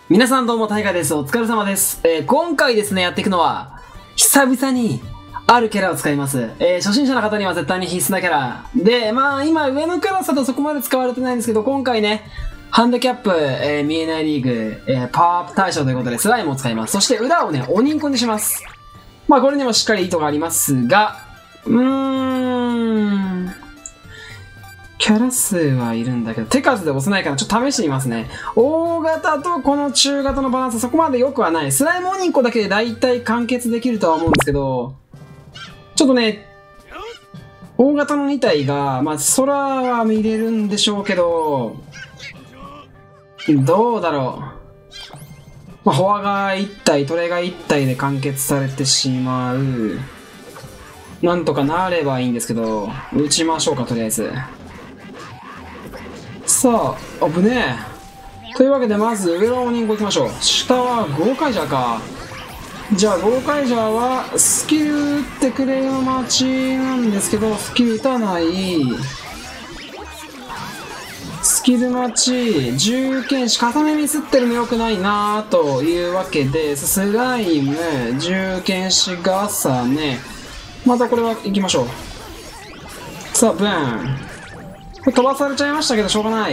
皆さんどうも、タイガです。お疲れ様です。今回ですね、やっていくのは、久々に、あるキャラを使います。初心者の方には絶対に必須なキャラ。で、今、上のクラスだとそこまで使われてないんですけど、今回ね、ハンデキャップ、見えないリーグ、パワーアップ対象ということで、スライムを使います。そして、裏をね、お人コにします。これにもしっかり意図がありますが、キャラ数はいるんだけど、手数で押せないからちょっと試してみますね。大型とこの中型のバランスそこまで良くはない。スライム鬼1個だけで大体完結できるとは思うんですけど、ちょっとね、大型の2体が、空は見れるんでしょうけど、どうだろう。フォアが1体、トレが1体で完結されてしまう。なんとかなればいいんですけど、打ちましょうか、とりあえず。さあ、危ねえ。というわけで、まず上はお人形行きましょう。下はゴーカイジャーか。じゃあ、ゴーカイジャーはスキル打ってくれよ待ちなんですけど、スキル打たない。スキル待ち、重剣士、重ねミスってるの良くないなというわけで、スライム、重剣士、重ね。またこれは行きましょう。さあ、ブーン。これ飛ばされちゃいましたけど、しょうがない。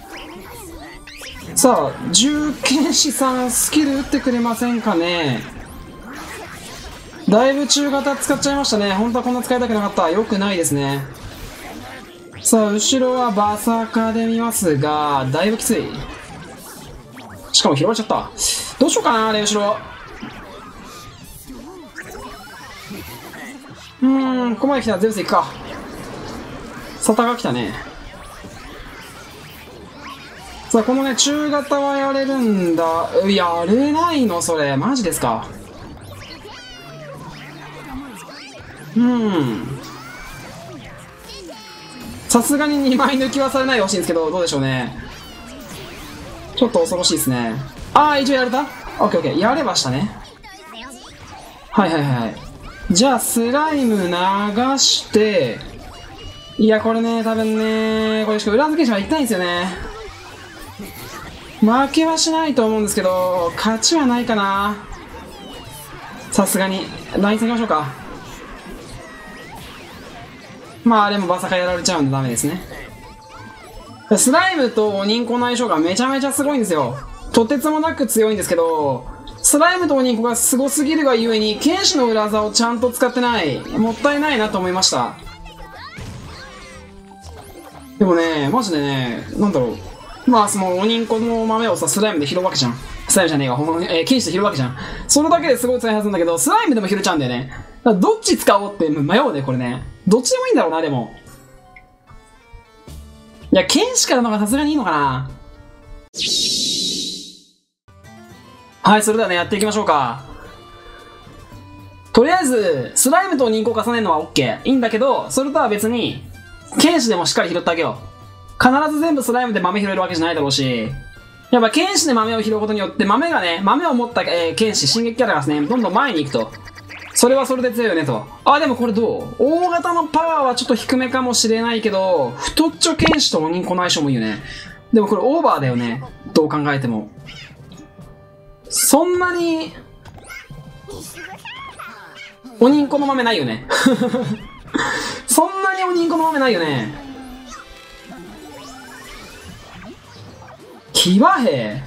さあ、重剣士さん、スキル打ってくれませんかね。だいぶ中型使っちゃいましたね。本当はこんな使いたくなかった。よくないですね。さあ、後ろはバサカで見ますが、だいぶきつい。しかも拾われちゃった。どうしようかな、あれ、後ろ。ここまで来たらゼウス行くか。サタが来たね。さあ、このね、中型はやれるんだ。やれないのそれ。マジですか。さすがに2枚抜きはされないでほしいんですけど、どうでしょうね。ちょっと恐ろしいですね。一応やれた？オッケーオッケー。やれましたね。はい。じゃあ、スライム流して、いや、これね、多分ね、これしか裏付け者は行きたいんですよね。負けはしないと思うんですけど、勝ちはないかな。さすがに。ライン下げましょうか。でもバサカやられちゃうんでダメですね。スライムとお人コの相性がめちゃめちゃすごいんですよ。とてつもなく強いんですけど、スライムとお人コがすごすぎるがゆえに、剣士の裏技をちゃんと使ってない。もったいないなと思いました。でもね、マジでね、なんだろう。その、お人コの豆をさ、スライムで拾うわけじゃん。スライムじゃねえわ、剣士で拾うわけじゃん。それだけですごい強いはずなんだけど、スライムでも拾っちゃうんだよね。だからどっち使おうって迷うね、これね。どっちでもいいんだろうな、でも。いや、剣士からの方がさすがにいいのかな。はい、それではね、やっていきましょうか。とりあえず、スライムと人工重ねるのは OK。いいんだけど、それとは別に、剣士でもしっかり拾ってあげよう。必ず全部スライムで豆拾えるわけじゃないだろうし、やっぱ剣士で豆を拾うことによって、豆を持った、剣士、進撃キャラがね、どんどん前に行くと。それはそれで強いよねと。でもこれどう？大型のパワーはちょっと低めかもしれないけど、太っちょ剣士とお人コの相性もいいよね。でもこれオーバーだよね。どう考えても。そんなに、お人コの豆ないよね。そんなにお人コの豆ないよね。騎馬兵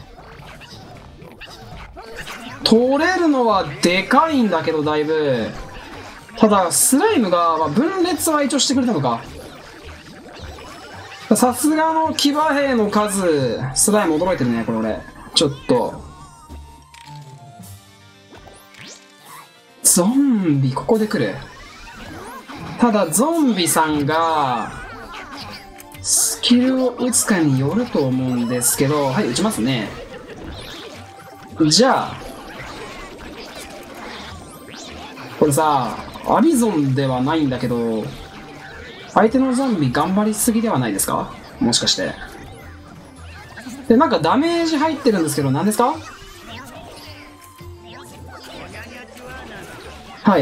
取れるのはでかいんだけど、だいぶ。ただ、スライムが、分裂は一応してくれたのか。さすがの騎馬兵の数、スライム驚いてるね、これ俺。ちょっと。ゾンビ、ここで来る。ただ、ゾンビさんが、スキルを打つかによると思うんですけど、はい、打ちますね。じゃあ、これさ、アリゾンではないんだけど、相手のゾンビ頑張りすぎではないですか？もしかして。で、なんかダメージ入ってるんですけど、何ですか？はい。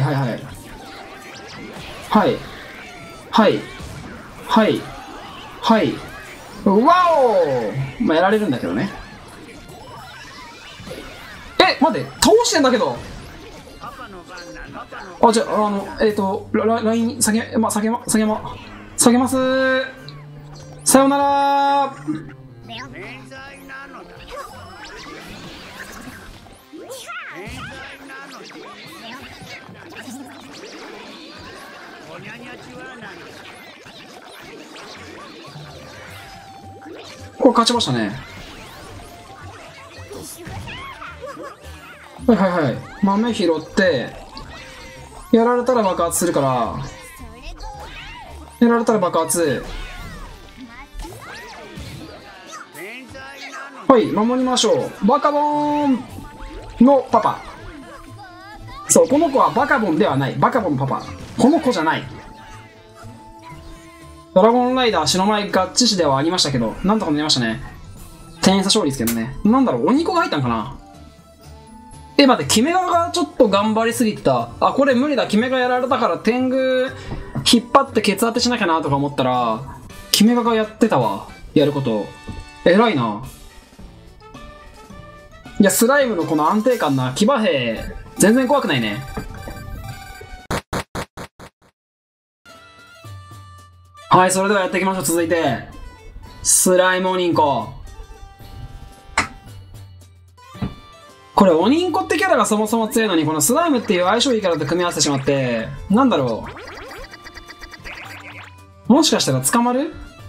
わお！やられるんだけどね。 え、待って、倒してんだけど。あ、じゃあ、ライン、下げます。さよなら。これ勝ちましたね。はいはいはい。豆拾って、やられたら爆発するから、やられたら爆発。はい、守りましょう。バカボンのパパ。そう、この子はバカボンではない。バカボンのパパ。この子じゃない。ドラゴンライダー白米合致死ではありましたけど、なんとかなりましたね。点差勝利ですけどね。なんだろう、鬼子が入ったんかな。待って、キメガがちょっと頑張りすぎてた。あ、これ無理だ。キメガやられたから天狗引っ張ってケツ当てしなきゃなとか思ったら、キメガがやってたわ。やること。偉いな。いや、スライムのこの安定感な騎馬兵、全然怖くないね。はい、それではやっていきましょう。続いて、スライム鬼んこ。これ、鬼んこってキャラがそもそも強いのに、このスライムっていう相性いいキャラと組み合わせてしまって、なんだろう。もしかしたら捕まる？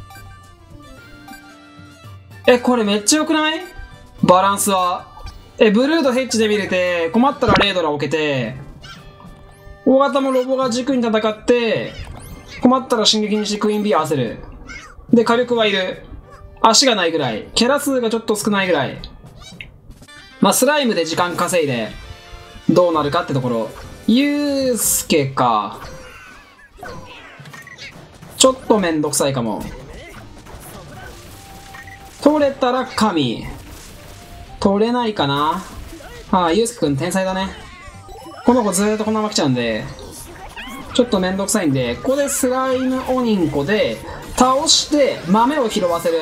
これめっちゃ良くない？バランスは。ブルードヘッジで見れて、困ったらレイドラ置けて、大型もロボが軸に戦って、困ったら進撃にしてクイーンビー合わせる。で、火力はいる。足がないぐらい。キャラ数がちょっと少ないぐらい。まあ、スライムで時間稼いで、どうなるかってところ。ユースケか。ちょっとめんどくさいかも。取れたら神。取れないかな。ああ、ユースケくん天才だね。この子ずーっとこのまま来ちゃうんで、ちょっとめんどくさいんで、ここでスライム鬼んこで、倒して豆を拾わせる。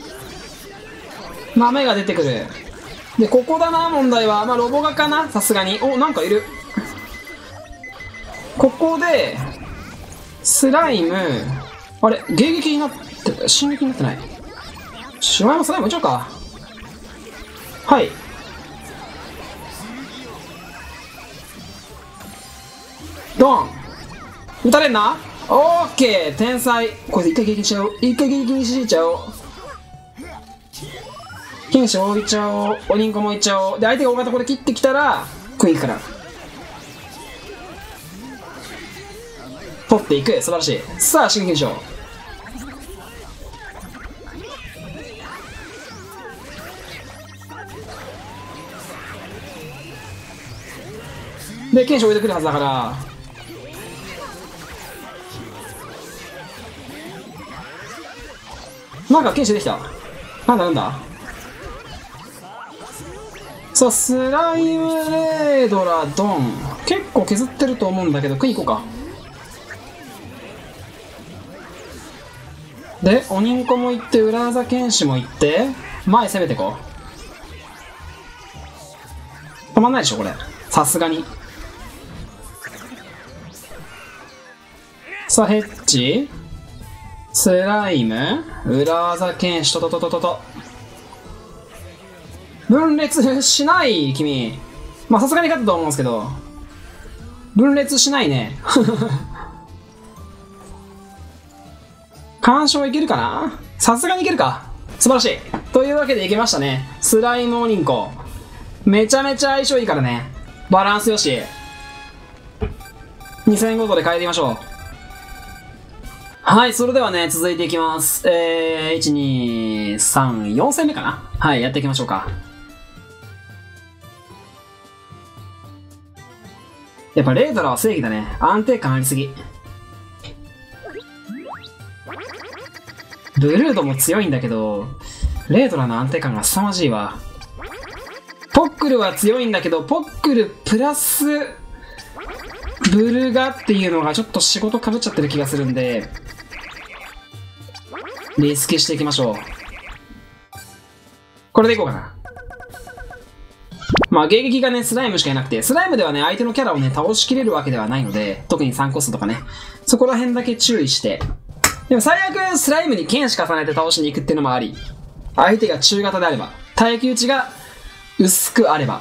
豆が出てくる。で、ここだな、問題は。まあ、ロボガかなさすがに。お、なんかいる。ここで、スライム、あれ、迎撃になって、進撃になってない。しまいもスライム打ちゃうか。はい。ドン撃たれんな。オッケー天才。これで一回撃にしちゃおう。一回撃にしちゃおう。剣士置いちゃおう。おりんこもいっちゃおう。で、相手が大型これ切ってきたら、クイックから。取っていく。素晴らしい。さあ、進撃しよう。で、剣士置いてくるはずだから、なんか剣士できた。なんだなんだ。さあ、スライムレードラドン。結構削ってると思うんだけど、食い行こうか。で、おにんこも行って、裏技剣士も行って、前攻めてこう。止まんないでしょ、これ。さすがに。さあ、ヘッジスライム裏技剣士と。分裂しない君。まあ、さすがに勝ったと思うんですけど。分裂しないね。干渉いけるかな。さすがにいけるか。素晴らしい。というわけでいけましたね。スライムおにんこ。めちゃめちゃ相性いいからね。バランスよし。2500で変えてみましょう。はい、それではね、続いていきます。1、2、3、4戦目かな。はい、やっていきましょうか。やっぱレードラは正義だね。安定感ありすぎ。ブルードも強いんだけど、レードラの安定感が凄まじいわ。ポックルは強いんだけど、ポックルプラス、ブルガっていうのがちょっと仕事被っちゃってる気がするんで、リスケしていきましょう。これでいこうかな。 まあ迎撃がね、スライムしかいなくて、スライムではね、相手のキャラをね、倒しきれるわけではないので、特に3コストとかね、そこら辺だけ注意して、でも最悪スライムに剣士重ねて倒しに行くっていうのもあり、相手が中型であれば、耐久値が薄くあれば、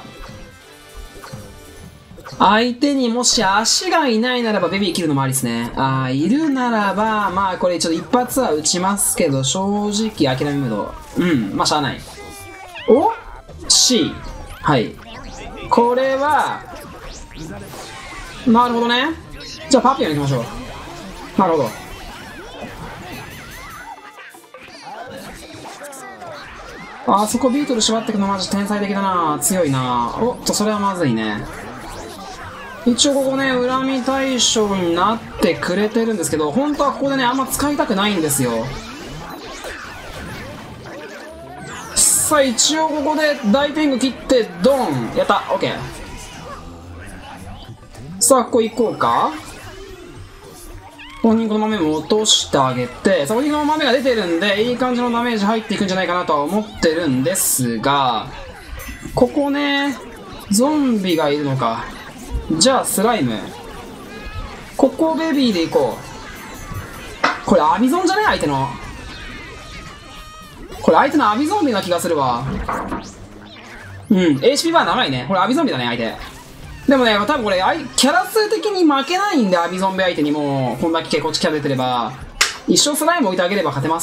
相手にもし足がいないならばベビー切るのもありですね。いるならば、まあこれちょっと一発は撃ちますけど、正直諦めムード。まあしゃあない。お ?C。はい。これは、なるほどね。じゃあパピオン行きましょう。なるほど。あそこビートル縛ってくのマジ天才的だな。強いな。おっと、それはまずいね。一応ここね、恨み対象になってくれてるんですけど、本当はここでね、あんま使いたくないんですよ。さあ、一応ここで大天狗切って、ドンやった、オッケー。さあ、ここ行こうか。お肉の豆も落としてあげて、さあ、お肉の豆が出てるんで、いい感じのダメージ入っていくんじゃないかなとは思ってるんですが、ここね、ゾンビがいるのか。じゃあスライムここベビーでいこう。これアビゾンじゃね相手の。これ相手のアビゾンビな気がするわ。HP バー長いね。これアビゾンビだね相手。でもね多分これキャラ数的に負けないんで、アビゾンビ相手にもこんだけこっちキャラ出てれば一生スライム置いてあげれば勝てます。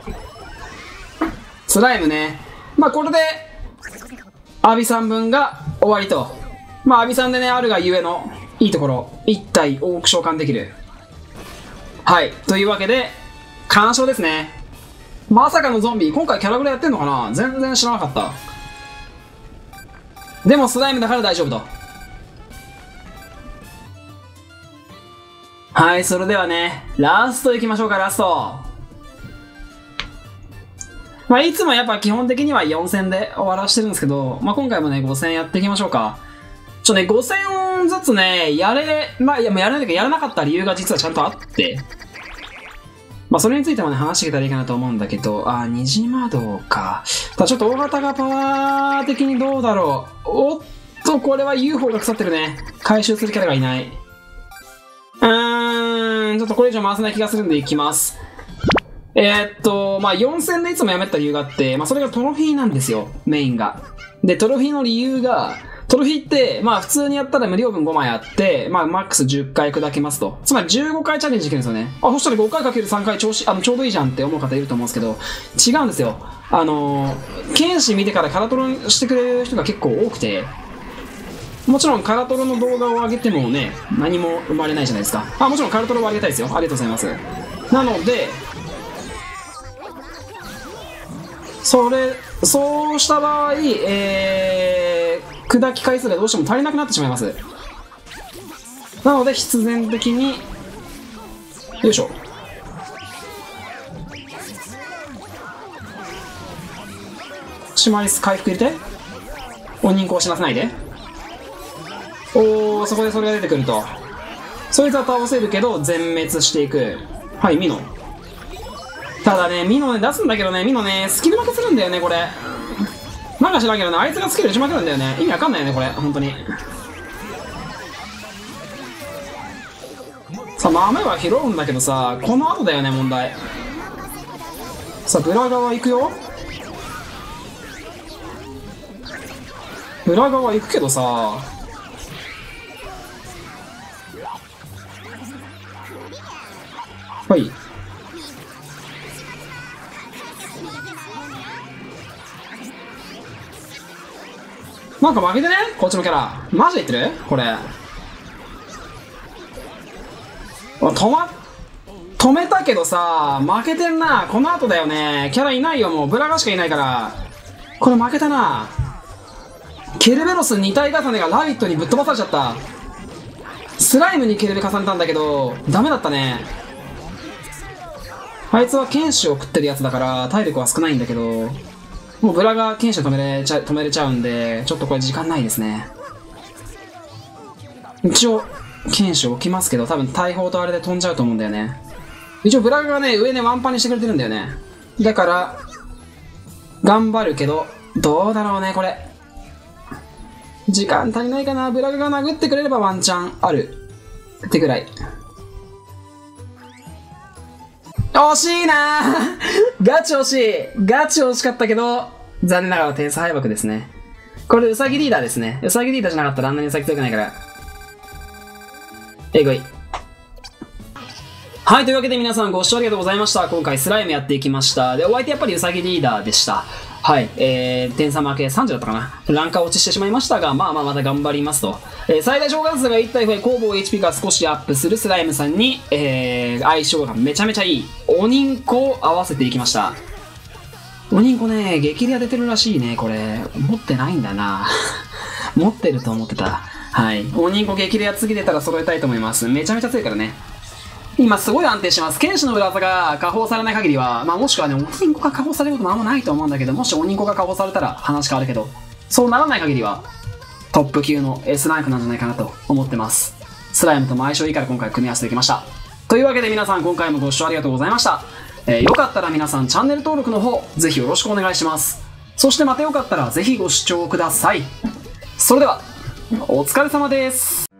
スライムね、まあこれでアビさん分が終わりと。まあ、アビさんでね、あるがゆえのいいところ、一体多く召喚できる。はい。というわけで、完勝ですね。まさかのゾンビ、今回キャラグラやってんのかな？全然知らなかった。でもスライムだから大丈夫と。はい、それではね、ラスト行きましょうか、ラスト。まあ、いつもやっぱ基本的には4戦で終わらしてるんですけど、まあ、今回もね、5戦やっていきましょうか。5戦ずつね、やらなかった理由が実はちゃんとあって、まあ、それについてもね、話していけたらいいかなと思うんだけど、虹窓か。ただちょっと大型がパワー的にどうだろう。おっと、これは UFO が腐ってるね。回収するキャラがいない。ちょっとこれ以上回せない気がするんでいきます。まあ、4戦でいつもやめた理由があって、まあ、それがトロフィーなんですよ、メインが。で、トロフィーの理由が、トロフィーって、まあ普通にやったら無料分5枚あって、まあマックス10回砕けますと。つまり15回チャレンジできるんですよね。そしたら5回かける3回ちょうどいいじゃんって思う方いると思うんですけど、違うんですよ。剣士見てからカラトロしてくれる人が結構多くて、もちろんカラトロの動画を上げてもね、何も生まれないじゃないですか。もちろんカラトロはありがたいですよ。ありがとうございます。なので、そうした場合、砕き回数がどうしても足りなくなってしまいます。なので必然的によいしょ、シマリス回復入れて、鬼人こう死なせないで。そこでそれが出てくると、そいつは倒せるけど全滅していく。はい、ミノ。ただね、ミノね出すんだけどね、ミノねスキル負けするんだよねこれ。なんか知らんけどね、あいつがスキル打ちまくるんだよね。意味わかんないよねこれ本当に。さあ豆は拾うんだけどさ、この後だよね問題。さあブラ側行くよ。ブラ側行くけどさ、はい、なんか負けてねこっちのキャラ。マジで言ってるこれ。止めたけどさ、負けてんな。この後だよね。キャラいないよ、もうブラガしかいないから。これ負けたな。ケルベロス2体重ねがラビットにぶっ飛ばされちゃった。スライムにケルベ重ねたんだけどダメだったね。あいつは剣士を食ってるやつだから体力は少ないんだけど、もうブラが剣士を止めれちゃうんで、ちょっとこれ時間ないですね。一応剣士置きますけど、多分大砲とあれで飛んじゃうと思うんだよね。一応ブラがね上ねワンパンにしてくれてるんだよね。だから頑張るけど、どうだろうねこれ。 時間足りないかな。ブラグが殴ってくれればワンチャンある。ってぐらい。惜しいなガチ惜しい。ガチ惜しかったけど、残念ながら点差敗北ですね。これウサギリーダーですね。ウサギリーダーじゃなかったらあんなにウサギ強くないから。えぐい。はい、というわけで皆さんご視聴ありがとうございました。今回スライムやっていきました。で、お相手やっぱりウサギリーダーでした。はい、点差負け30だったかな。ランカー落ちしてしまいましたが、まあまた頑張りますと。最大召喚数が1体増え、攻防 HP が少しアップするスライムさんに、相性がめちゃめちゃいい、おにんこを合わせていきました。おにんこね、激レア出てるらしいね、これ。持ってないんだな。持ってると思ってた。はい。おにんこ激レア次出たら揃えたいと思います。めちゃめちゃ強いからね。今すごい安定してます。剣士の裏技が加砲されない限りは、まあもしくはね、おにんこが加砲されることもあんまないと思うんだけど、もしおにんこが加砲されたら話変わるけど、そうならない限りは、トップ級の S ランクなんじゃないかなと思ってます。スライムとも相性いいから今回組み合わせていきました。というわけで皆さん今回もご視聴ありがとうございました。よかったら皆さんチャンネル登録の方、ぜひよろしくお願いします。そしてまたよかったらぜひご視聴ください。それでは、お疲れ様です。